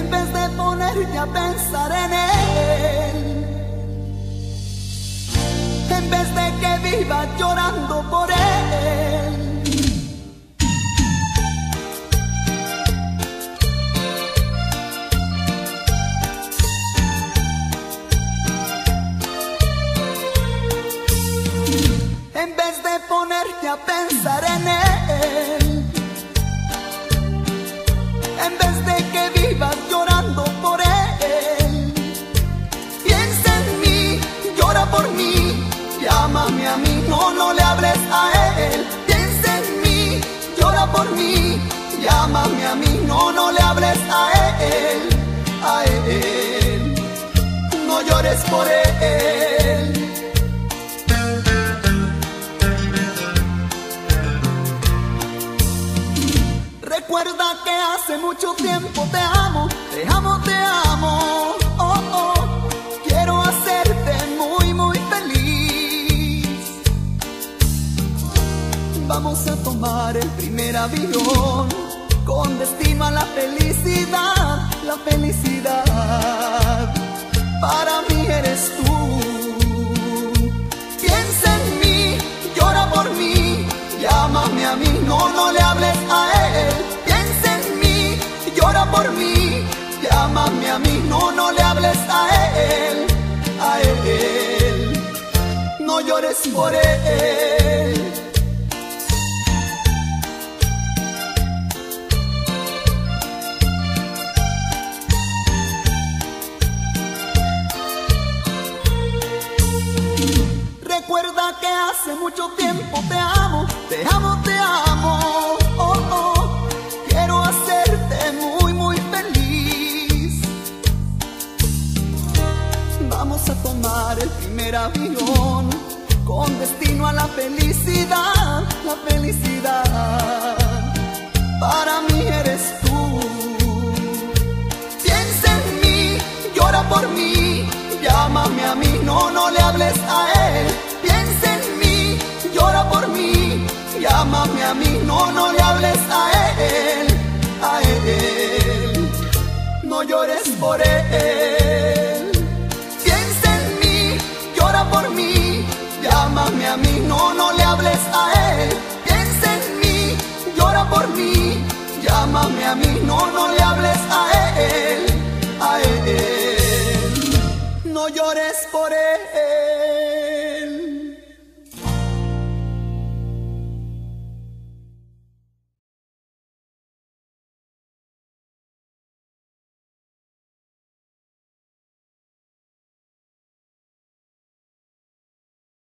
en vez de ponerte a pensar en él, en vez de que vivas llorando por él. En vez de ponerte a pensar en él, en vez de que vivas llorando por él, piensa en mí, llora por mí, llámame a mí, no le hables a él. Piensa en mí, llora por mí, llámame a mí, no le hables a él, a él, no llores por él. Recuerda que hace mucho tiempo te amo, te amo, te amo. Oh, oh, quiero hacerte muy, muy feliz. Vamos a tomar el primer avión con destino a la felicidad, la felicidad. Para mí eres tú. Piensa en mí, llora por mí, llámame a mí, no le hables a él. Piensa en mí, llora por mí, llámame a mí, no le hables a él, a él, no llores por él. Recuerda que hace mucho tiempo te amo, te amo, te amo. Oh, oh, quiero hacerte muy, muy feliz. Vamos a tomar el primer avión con destino a la felicidad, la felicidad. Para mí eres tú. Piensa en mí, llora por mí, llámame a mí, no le hables a él. Piensa en mí, llora por mí, llámame a mí, no le hables a él, a él, no llores por él. Piensa en mí, llora por mí, llámame a mí, no le hables a él.